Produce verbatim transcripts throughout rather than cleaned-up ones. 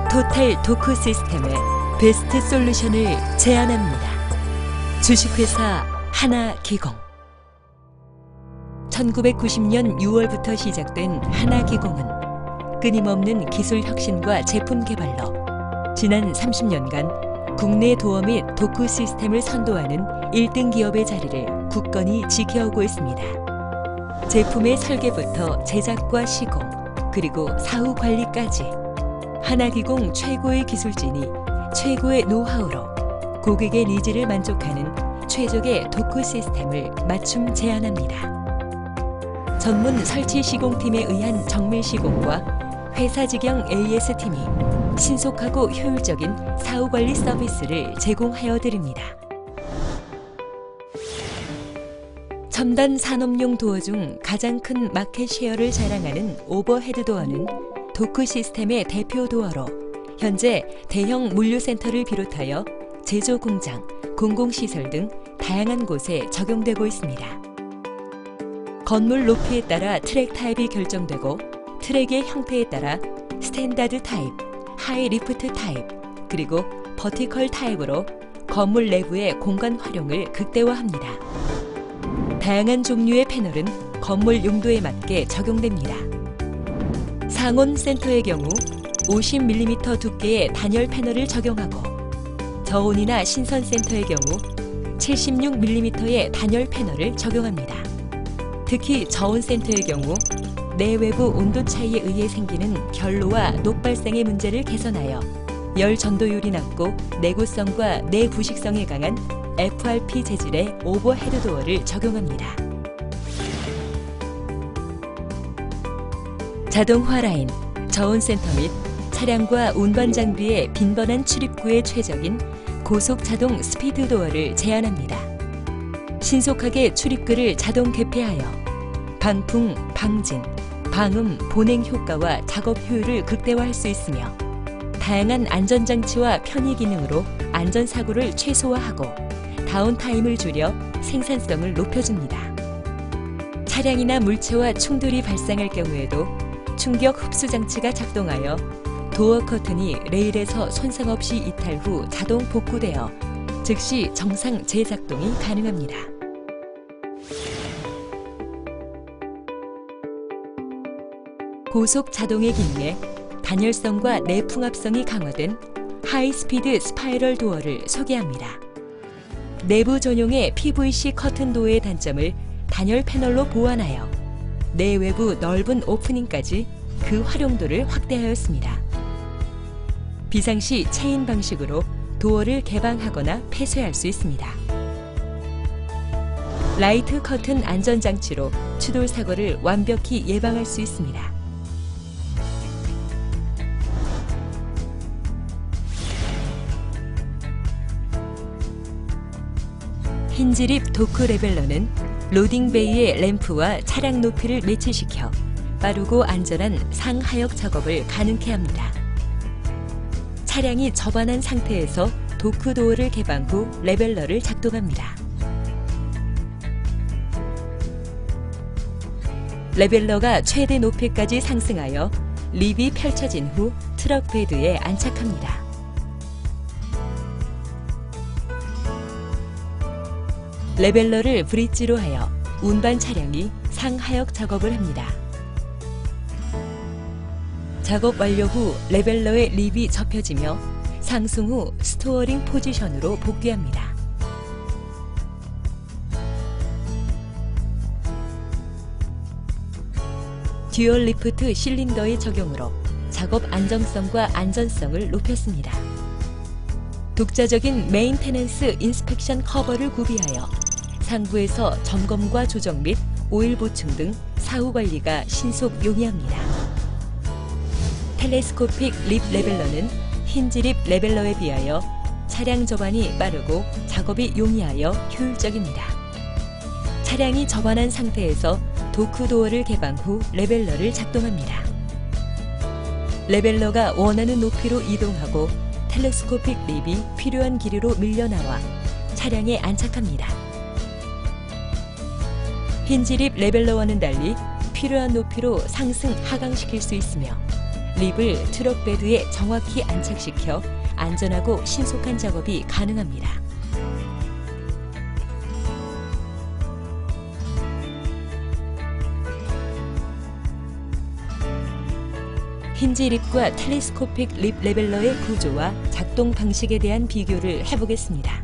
토탈 도크 시스템의 베스트 솔루션을 제안합니다. 주식회사 하나기공. 천구백구십 년 유월부터 시작된 하나기공은 끊임없는 기술 혁신과 제품 개발로 지난 삼십 년간 국내 도어 및 도크 시스템을 선도하는 일 등 기업의 자리를 굳건히 지켜오고 있습니다. 제품의 설계부터 제작과 시공, 그리고 사후 관리까지 하나기공 최고의 기술진이 최고의 노하우로 고객의 니즈를 만족하는 최적의 도크 시스템을 맞춤 제안합니다. 전문 설치 시공팀에 의한 정밀 시공과 회사 직영 에이에스 팀이 신속하고 효율적인 사후 관리 서비스를 제공하여 드립니다. 첨단 산업용 도어 중 가장 큰 마켓 쉐어를 자랑하는 오버헤드 도어는 도크 시스템의 대표 도어로 현재 대형 물류센터를 비롯하여 제조 공장, 공공시설 등 다양한 곳에 적용되고 있습니다. 건물 높이에 따라 트랙 타입이 결정되고 트랙의 형태에 따라 스탠다드 타입, 하이 리프트 타입, 그리고 버티컬 타입으로 건물 내부의 공간 활용을 극대화합니다. 다양한 종류의 패널은 건물 용도에 맞게 적용됩니다. 상온 센터의 경우 오십 밀리미터 두께의 단열 패널을 적용하고 저온이나 신선 센터의 경우 칠십육 밀리미터의 단열 패널을 적용합니다. 특히 저온 센터의 경우 내외부 온도 차이에 의해 생기는 결로와 녹 발생의 문제를 개선하여 열 전도율이 낮고 내구성과 내부식성에 강한 에프알피 재질의 오버헤드 도어를 적용합니다. 자동화 라인, 저온 센터 및 차량과 운반 장비의 빈번한 출입구에 최적인 고속 자동 스피드 도어를 제안합니다. 신속하게 출입구를 자동 개폐하여 방풍, 방진, 방음, 보냉 효과와 작업 효율을 극대화할 수 있으며 다양한 안전장치와 편의 기능으로 안전사고를 최소화하고 다운타임을 줄여 생산성을 높여줍니다. 차량이나 물체와 충돌이 발생할 경우에도 충격 흡수 장치가 작동하여 도어 커튼이 레일에서 손상 없이 이탈 후 자동 복구되어 즉시 정상 재작동이 가능합니다. 고속 자동의 기능에 단열성과 내풍합성이 강화된 하이스피드 스파이럴 도어를 소개합니다. 내부 전용의 피브이씨 커튼 도어의 단점을 단열 패널로 보완하여 내외부 넓은 오프닝까지 그 활용도를 확대하였습니다. 비상시 체인 방식으로 도어를 개방하거나 폐쇄할 수 있습니다. 라이트 커튼 안전장치로 추돌 사고를 완벽히 예방할 수 있습니다. 힌지립 도크 레벨러는 로딩 베이의 램프와 차량 높이를 매치시켜 빠르고 안전한 상하역 작업을 가능케 합니다. 차량이 접안한 상태에서 도크 도어를 개방 후 레벨러를 작동합니다. 레벨러가 최대 높이까지 상승하여 립이 펼쳐진 후 트럭 베드에 안착합니다. 레벨러를 브릿지로 하여 운반 차량이 상하역 작업을 합니다. 작업 완료 후 레벨러의 립이 접혀지며 상승 후 스토어링 포지션으로 복귀합니다. 듀얼 리프트 실린더의 적용으로 작업 안정성과 안전성을 높였습니다. 독자적인 메인테넌스 인스펙션 커버를 구비하여 상부에서 점검과 조정 및 오일 보충 등 사후 관리가 신속 용이합니다. 텔레스코픽 립 레벨러는 힌지 립 레벨러에 비하여 차량 접안이 빠르고 작업이 용이하여 효율적입니다. 차량이 접안한 상태에서 도크 도어를 개방 후 레벨러를 작동합니다. 레벨러가 원하는 높이로 이동하고 텔레스코픽 립이 필요한 길이로 밀려나와 차량에 안착합니다. 힌지 립 레벨러와는 달리 필요한 높이로 상승 하강시킬 수 있으며 립을 트럭 베드에 정확히 안착시켜 안전하고 신속한 작업이 가능합니다. 힌지 립과 텔레스코픽 립 레벨러의 구조와 작동 방식에 대한 비교를 해보겠습니다.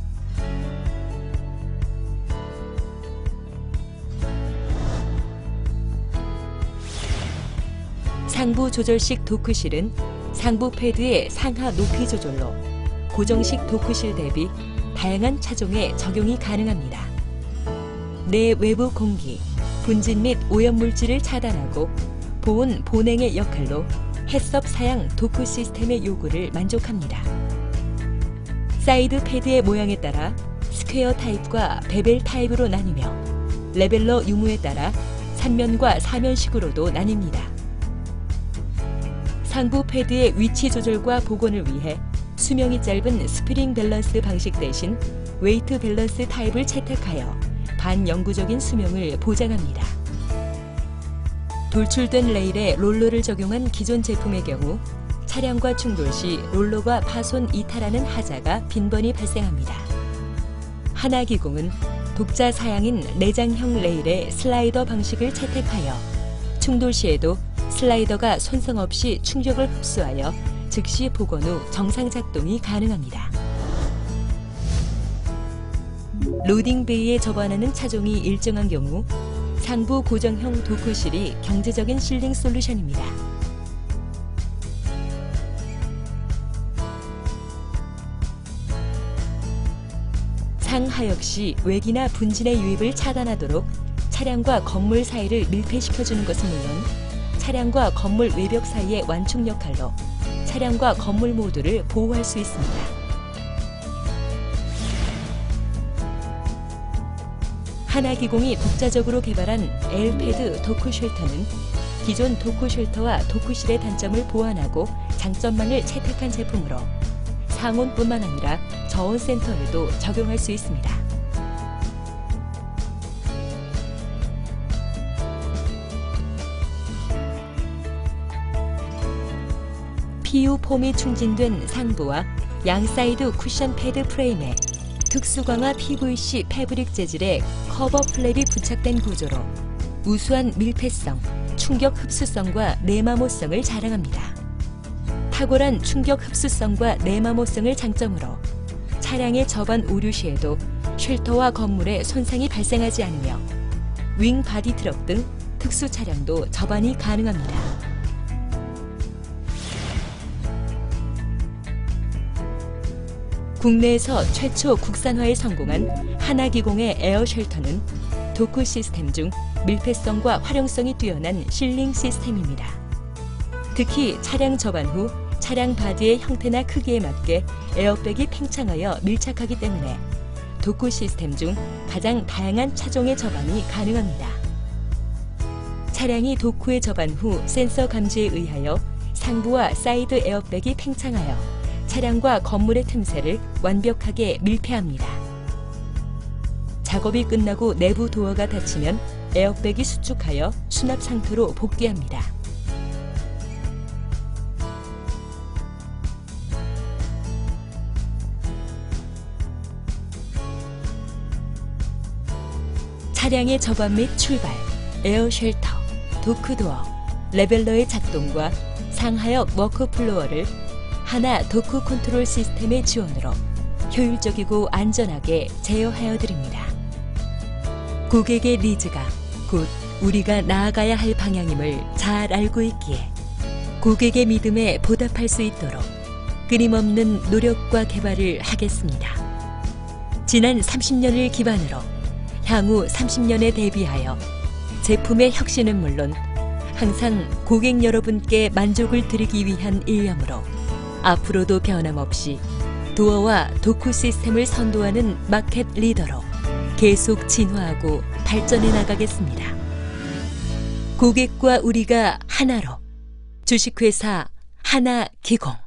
상부 조절식 도크실은 상부 패드의 상하 높이 조절로 고정식 도크실 대비 다양한 차종에 적용이 가능합니다. 내 외부 공기, 분진 및 오염물질을 차단하고 보온 보냉의 역할로 해썹 사양 도크 시스템의 요구를 만족합니다. 사이드 패드의 모양에 따라 스퀘어 타입과 베벨 타입으로 나뉘며 레벨러 유무에 따라 삼 면과 사 면식으로도 나뉩니다. 상부 패드의 위치 조절과 복원을 위해 수명이 짧은 스프링 밸런스 방식 대신 웨이트 밸런스 타입을 채택하여 반영구적인 수명을 보장합니다. 돌출된 레일에 롤러를 적용한 기존 제품의 경우 차량과 충돌 시 롤러가 파손 이탈하는 하자가 빈번히 발생합니다. 하나기공은 독자 사양인 내장형 레일에 슬라이더 방식을 채택하여 충돌 시에도 슬라이더가 손상 없이 충격을 흡수하여 즉시 복원 후 정상 작동이 가능합니다. 로딩 베이에 접안하는 차종이 일정한 경우 상부 고정형 도크실이 경제적인 실링 솔루션입니다. 상하 역시 외기나 분진의 유입을 차단하도록 차량과 건물 사이를 밀폐시켜주는 것은 물론 차량과 건물 외벽 사이의 완충 역할로 차량과 건물 모두를 보호할 수 있습니다. 하나기공이 독자적으로 개발한 에어패드 도크 쉘터는 기존 도크 쉘터와 도크실의 단점을 보완하고 장점만을 채택한 제품으로 상온뿐만 아니라 저온 센터에도 적용할 수 있습니다. 피유 폼이 충진된 상부와 양사이드 쿠션 패드 프레임에 특수광화 피브이씨 패브릭 재질의 커버 플랩이 부착된 구조로 우수한 밀폐성, 충격 흡수성과 내마모성을 자랑합니다. 탁월한 충격 흡수성과 내마모성을 장점으로 차량의 접안 오류 시에도 쉘터와 건물에 손상이 발생하지 않으며 윙 바디 트럭 등 특수 차량도 접안이 가능합니다. 국내에서 최초 국산화에 성공한 하나기공의 에어 쉘터는 도크 시스템 중 밀폐성과 활용성이 뛰어난 실링 시스템입니다. 특히 차량 접안 후 차량 바디의 형태나 크기에 맞게 에어백이 팽창하여 밀착하기 때문에 도크 시스템 중 가장 다양한 차종의 접안이 가능합니다. 차량이 도크에 접안 후 센서 감지에 의하여 상부와 사이드 에어백이 팽창하여 차량과 건물의 틈새를 완벽하게 밀폐합니다. 작업이 끝나고 내부 도어가 닫히면 에어백이 수축하여 수납 상태로 복귀합니다. 차량의 접안 및 출발, 에어 쉘터, 도크도어, 레벨러의 작동과 상하역 워크플로어를 하나 도크 컨트롤 시스템의 지원으로 효율적이고 안전하게 제어하여 드립니다. 고객의 니즈가 곧 우리가 나아가야 할 방향임을 잘 알고 있기에 고객의 믿음에 보답할 수 있도록 끊임없는 노력과 개발을 하겠습니다. 지난 삼십 년을 기반으로 향후 삼십 년에 대비하여 제품의 혁신은 물론 항상 고객 여러분께 만족을 드리기 위한 일념으로 앞으로도 변함없이 도어와 도크 시스템을 선도하는 마켓 리더로 계속 진화하고 발전해 나가겠습니다. 고객과 우리가 하나로 주식회사 하나기공.